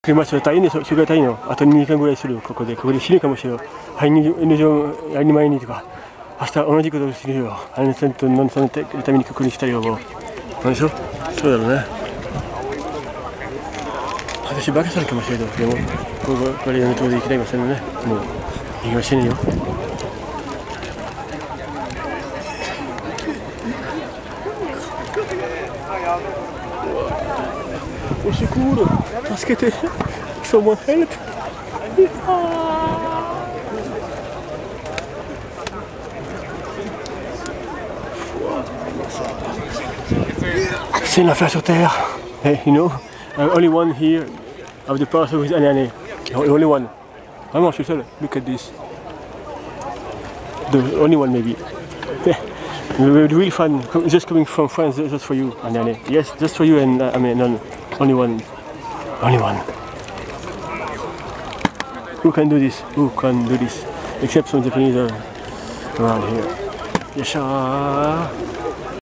車ちょっといいね、それがいいの。あと2時間ぐらいするよ、ここで死ぬかもしれない。はい、N上やりまいにとか、明日同じことをするよ。あのちゃんとそのために確認したいよ、もう。なんでしょ？そうだろうね。私、バカさんかもしれないけど、でも、これやめといていけないませんね。もう、いきませんよ。おしくる、助けて。Someone help! C'est l'enfer sur terre. Hey, you know, only one here of the person with haneame. Only one. Vraiment, je suis seul. Look at this. The only one, maybe. Really fun. Just coming from France, just for you, haneame. Yes, just for you and I mean, none. Only one. Only one. Who can do this? Who can do this? Except some Japanese around here. Yasha.